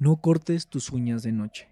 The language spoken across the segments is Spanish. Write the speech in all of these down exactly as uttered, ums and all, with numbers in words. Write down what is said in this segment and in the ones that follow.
No cortes tus uñas de noche.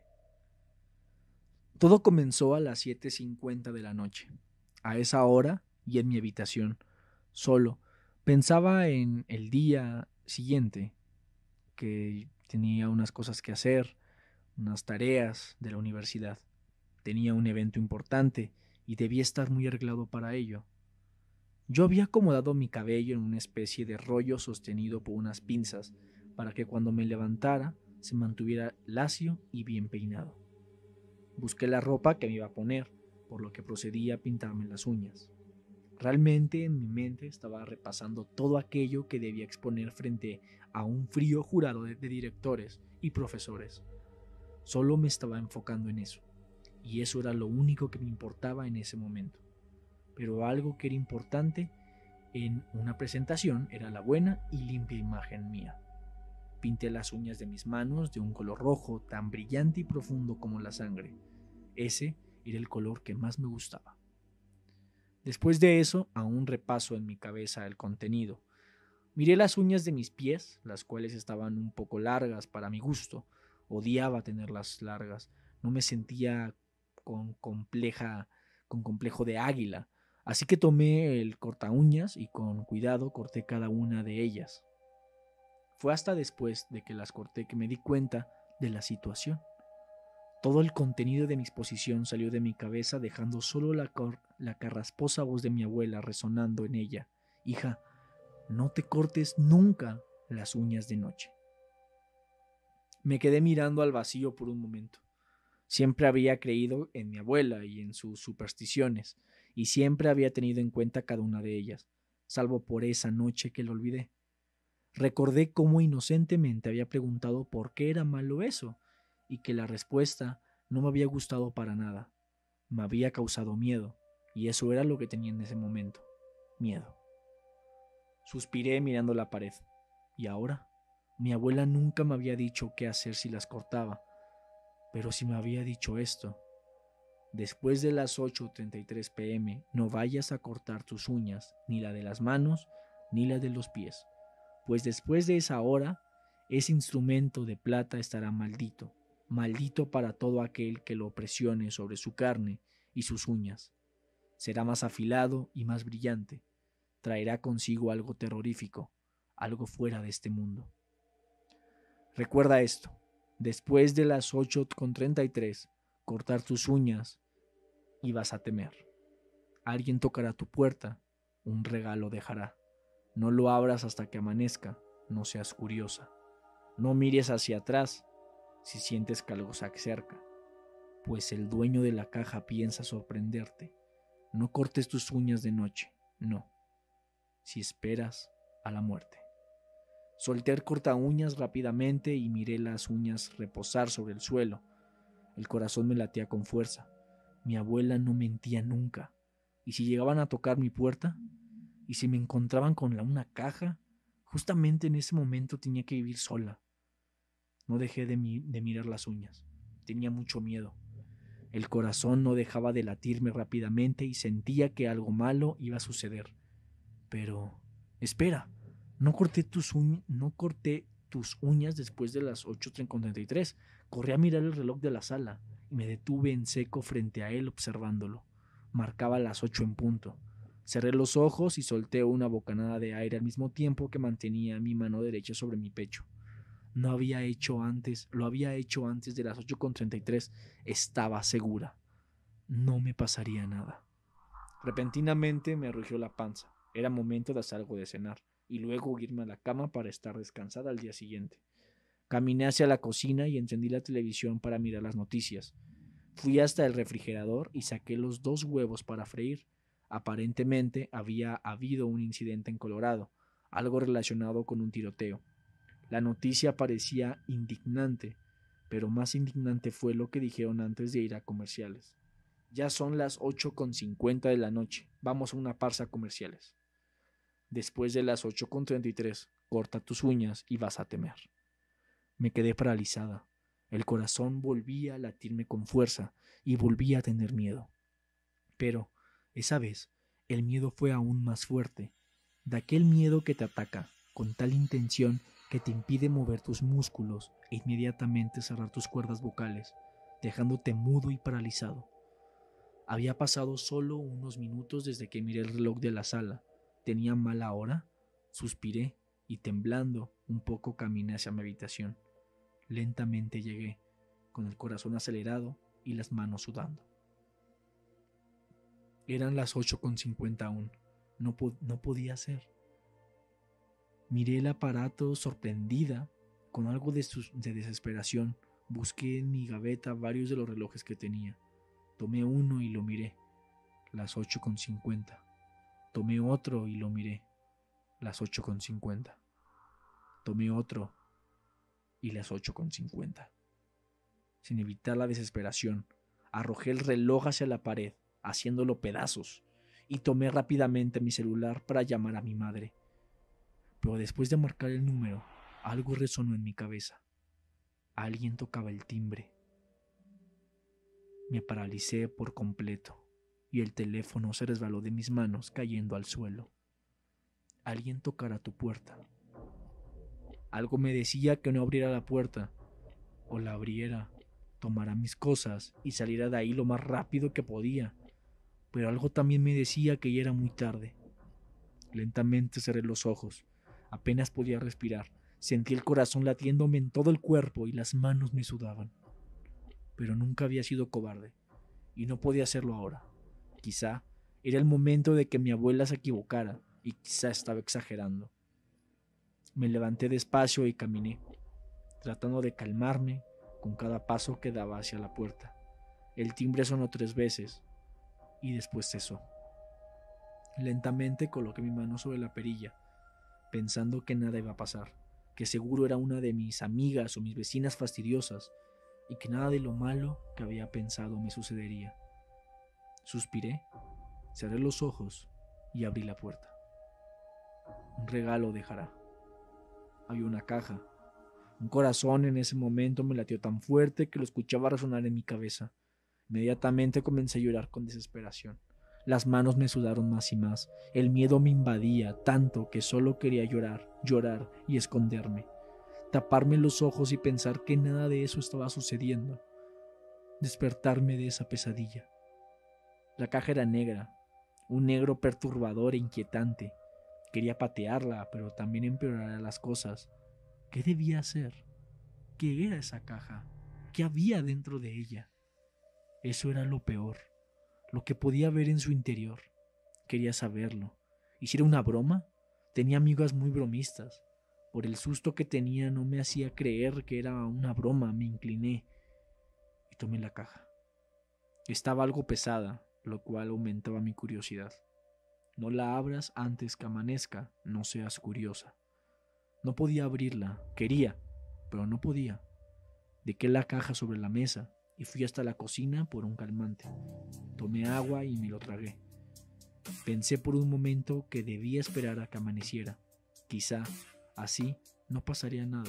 Todo comenzó a las siete cincuenta de la noche. A esa hora, y en mi habitación, solo, pensaba en el día siguiente, que tenía unas cosas que hacer, unas tareas de la universidad. Tenía un evento importante y debía estar muy arreglado para ello. Yo había acomodado mi cabello en una especie de rollo sostenido por unas pinzas para que cuando me levantara se mantuviera lacio y bien peinado. Busqué la ropa que me iba a poner, por lo que procedí a pintarme las uñas. Realmente en mi mente estaba repasando todo aquello que debía exponer frente a un frío jurado de, de directores y profesores. Solo me estaba enfocando en eso, y eso era lo único que me importaba en ese momento. Pero algo que era importante en una presentación era la buena y limpia imagen mía. Pinté las uñas de mis manos de un color rojo tan brillante y profundo como la sangre. Ese era el color que más me gustaba. Después de eso, aún repaso en mi cabeza el contenido. Miré las uñas de mis pies, las cuales estaban un poco largas para mi gusto. Odiaba tenerlas largas. No me sentía con compleja, con complejo de águila. Así que tomé el corta uñas y con cuidado corté cada una de ellas. Fue hasta después de que las corté que me di cuenta de la situación. Todo el contenido de mi exposición salió de mi cabeza dejando solo la, cor- la carrasposa voz de mi abuela resonando en ella. Hija, no te cortes nunca las uñas de noche. Me quedé mirando al vacío por un momento. Siempre había creído en mi abuela y en sus supersticiones, y siempre había tenido en cuenta cada una de ellas, salvo por esa noche que lo olvidé. Recordé cómo inocentemente había preguntado por qué era malo eso, y que la respuesta no me había gustado para nada. Me había causado miedo, y eso era lo que tenía en ese momento, miedo. Suspiré mirando la pared. ¿Y ahora? Mi abuela nunca me había dicho qué hacer si las cortaba, pero si me había dicho esto: después de las ocho treinta y tres pm no vayas a cortar tus uñas, ni la de las manos, ni la de los pies, pues después de esa hora, ese instrumento de plata estará maldito, maldito para todo aquel que lo presione sobre su carne y sus uñas. Será más afilado y más brillante, traerá consigo algo terrorífico, algo fuera de este mundo. Recuerda esto: después de las ocho con treinta y tres, cortar tus uñas y vas a temer. Alguien tocará tu puerta, un regalo dejará. No lo abras hasta que amanezca, no seas curiosa. No mires hacia atrás si sientes que algo se acerca, pues el dueño de la caja piensa sorprenderte. No cortes tus uñas de noche, no, si esperas a la muerte. Solté el corta uñas rápidamente y miré las uñas reposar sobre el suelo. El corazón me latía con fuerza. Mi abuela no mentía nunca. ¿Y si llegaban a tocar mi puerta? ¿Y si me encontraban con la, una caja? Justamente en ese momento tenía que vivir sola. No dejé de, mi, de mirar las uñas. Tenía mucho miedo. El corazón no dejaba de latirme rápidamente y sentía que algo malo iba a suceder. Pero, espera, no corté tus, uñ no corté tus uñas después de las ocho con treinta y tres. Corrí a mirar el reloj de la sala y me detuve en seco frente a él observándolo. Marcaba las ocho en punto. Cerré los ojos y solté una bocanada de aire al mismo tiempo que mantenía mi mano derecha sobre mi pecho. No había hecho antes, lo había hecho antes de las ocho con treinta y tres. Estaba segura. No me pasaría nada. Repentinamente me rugió la panza. Era momento de hacer algo de cenar y luego irme a la cama para estar descansada al día siguiente. Caminé hacia la cocina y encendí la televisión para mirar las noticias. Fui hasta el refrigerador y saqué los dos huevos para freír. Aparentemente había habido un incidente en Colorado, algo relacionado con un tiroteo. La noticia parecía indignante, pero más indignante fue lo que dijeron antes de ir a comerciales. Ya son las ocho con cincuenta de la noche. Vamos a una pausa comerciales. Después de las ocho con treinta y tres, corta tus uñas y vas a temer. Me quedé paralizada. El corazón volvía a latirme con fuerza y volvía a tener miedo. Pero, esa vez, el miedo fue aún más fuerte. De aquel miedo que te ataca con tal intención que te impide mover tus músculos e inmediatamente cerrar tus cuerdas vocales, dejándote mudo y paralizado. Había pasado solo unos minutos desde que miré el reloj de la sala. ¿Tenía mala hora? Suspiré y temblando un poco caminé hacia mi habitación. Lentamente llegué, con el corazón acelerado y las manos sudando. Eran las ocho con cincuenta aún. No, po- no podía ser. Miré el aparato sorprendida, con algo de, sus- de desesperación. Busqué en mi gaveta varios de los relojes que tenía. Tomé uno y lo miré. Las ocho con cincuenta. Tomé otro y lo miré. Las ocho con cincuenta. Tomé otro y las ocho con cincuenta. Sin evitar la desesperación, arrojé el reloj hacia la pared, haciéndolo pedazos, y tomé rápidamente mi celular para llamar a mi madre. Pero después de marcar el número, algo resonó en mi cabeza. Alguien tocaba el timbre. Me paralicé por completo y el teléfono se resbaló de mis manos cayendo al suelo. Alguien tocará tu puerta. Algo me decía que no abriera la puerta, o la abriera, tomara mis cosas y saliera de ahí lo más rápido que podía. Pero algo también me decía que ya era muy tarde. Lentamente cerré los ojos. Apenas podía respirar. Sentí el corazón latiéndome en todo el cuerpo y las manos me sudaban. Pero nunca había sido cobarde, y no podía hacerlo ahora. Quizá era el momento de que mi abuela se equivocara, y quizá estaba exagerando. Me levanté despacio y caminé, tratando de calmarme con cada paso que daba hacia la puerta. El timbre sonó tres veces, y después cesó. Lentamente coloqué mi mano sobre la perilla, pensando que nada iba a pasar, que seguro era una de mis amigas o mis vecinas fastidiosas, y que nada de lo malo que había pensado me sucedería. Suspiré, cerré los ojos y abrí la puerta. Un regalo dejará. Había una caja. Un corazón en ese momento me latió tan fuerte que lo escuchaba resonar en mi cabeza. Inmediatamente comencé a llorar con desesperación. Las manos me sudaron más y más. El miedo me invadía tanto que solo quería llorar, llorar y esconderme. Taparme los ojos y pensar que nada de eso estaba sucediendo. Despertarme de esa pesadilla. La caja era negra, un negro perturbador e inquietante. Quería patearla, pero también empeoraría las cosas. ¿Qué debía hacer? ¿Qué era esa caja? ¿Qué había dentro de ella? Eso era lo peor, lo que podía ver en su interior. Quería saberlo. ¿Y si era una broma? Tenía amigas muy bromistas. Por el susto que tenía no me hacía creer que era una broma. Me incliné y tomé la caja. Estaba algo pesada, lo cual aumentaba mi curiosidad. No la abras antes que amanezca, no seas curiosa. No podía abrirla, quería, pero no podía. Dejé la caja sobre la mesa y fui hasta la cocina por un calmante. Tomé agua y me lo tragué. Pensé por un momento que debía esperar a que amaneciera. Quizá así no pasaría nada.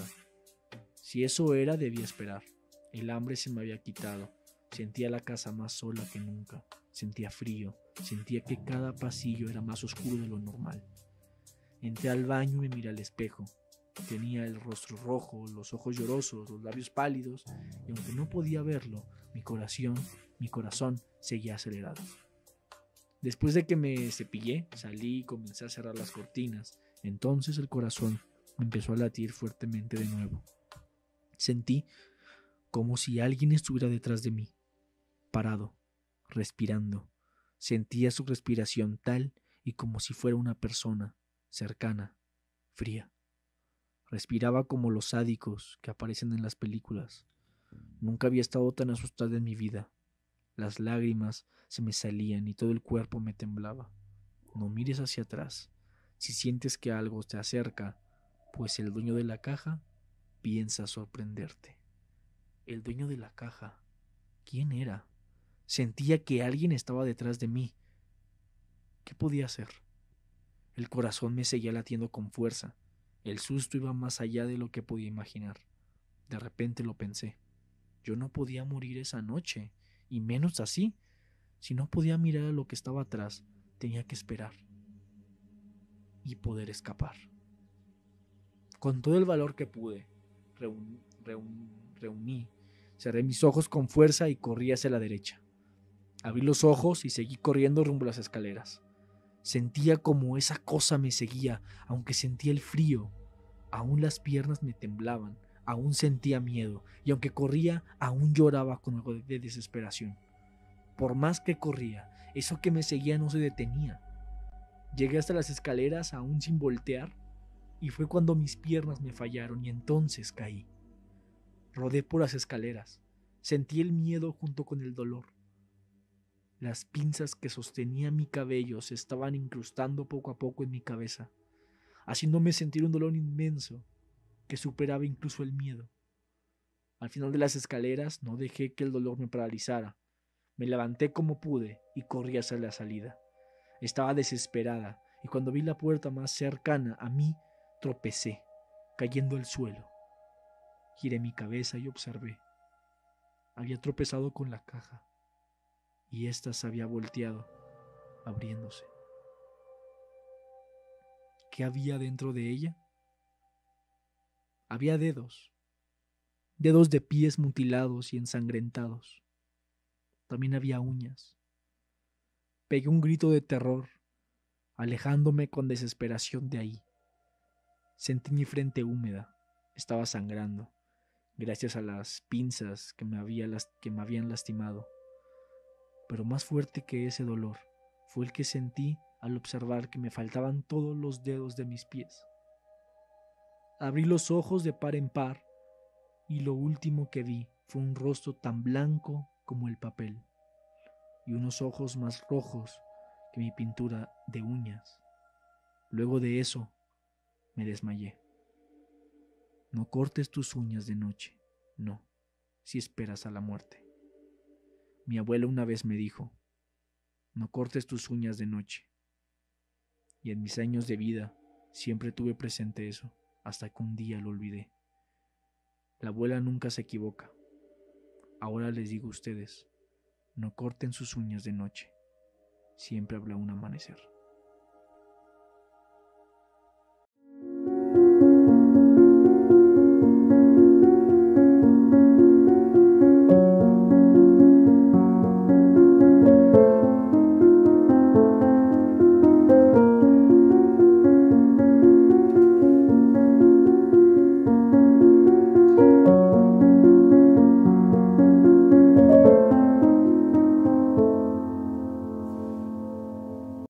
Si eso era, debía esperar. El hambre se me había quitado. Sentía la casa más sola que nunca. Sentía frío. Sentía que cada pasillo era más oscuro de lo normal. Entré al baño y me miré al espejo. Tenía el rostro rojo, los ojos llorosos, los labios pálidos, y aunque no podía verlo, mi corazón, mi corazón seguía acelerado. Después de que me cepillé, salí y comencé a cerrar las cortinas. Entonces el corazón me empezó a latir fuertemente de nuevo. Sentí como si alguien estuviera detrás de mí, parado, respirando. Sentía su respiración tal y como si fuera una persona, cercana, fría. Respiraba como los sádicos que aparecen en las películas. Nunca había estado tan asustada en mi vida. Las lágrimas se me salían y todo el cuerpo me temblaba. No mires hacia atrás. Si sientes que algo te acerca, pues el dueño de la caja piensa sorprenderte. El dueño de la caja, ¿quién era? Sentía que alguien estaba detrás de mí. ¿Qué podía hacer? El corazón me seguía latiendo con fuerza. El susto iba más allá de lo que podía imaginar. De repente lo pensé. Yo no podía morir esa noche, y menos así. Si no podía mirar a lo que estaba atrás, tenía que esperar y poder escapar. Con todo el valor que pude, reun, reun, reuní, cerré mis ojos con fuerza y corrí hacia la derecha. Abrí los ojos y seguí corriendo rumbo a las escaleras. Sentía como esa cosa me seguía, aunque sentía el frío. Aún las piernas me temblaban, aún sentía miedo, y aunque corría, aún lloraba con algo de desesperación. Por más que corría, eso que me seguía no se detenía. Llegué hasta las escaleras aún sin voltear, y fue cuando mis piernas me fallaron y entonces caí. Rodé por las escaleras, sentí el miedo junto con el dolor. Las pinzas que sostenían mi cabello se estaban incrustando poco a poco en mi cabeza, haciéndome sentir un dolor inmenso que superaba incluso el miedo. Al final de las escaleras no dejé que el dolor me paralizara. Me levanté como pude y corrí hacia la salida. Estaba desesperada y cuando vi la puerta más cercana a mí, tropecé, cayendo al suelo. Giré mi cabeza y observé. Había tropezado con la caja y ésta se había volteado, abriéndose. ¿Qué había dentro de ella? Había dedos, dedos de pies mutilados y ensangrentados. También había uñas. Pegué un grito de terror, alejándome con desesperación de ahí. Sentí mi frente húmeda, estaba sangrando, gracias a las pinzas que me, había, que me habían lastimado. Pero más fuerte que ese dolor fue el que sentí al observar que me faltaban todos los dedos de mis pies. Abrí los ojos de par en par y lo último que vi fue un rostro tan blanco como el papel y unos ojos más rojos que mi pintura de uñas. Luego de eso me desmayé. No cortes tus uñas de noche, no, si esperas a la muerte. Mi abuela una vez me dijo, no cortes tus uñas de noche. Y en mis años de vida siempre tuve presente eso, hasta que un día lo olvidé. La abuela nunca se equivoca. Ahora les digo a ustedes, no corten sus uñas de noche. Siempre habrá un amanecer.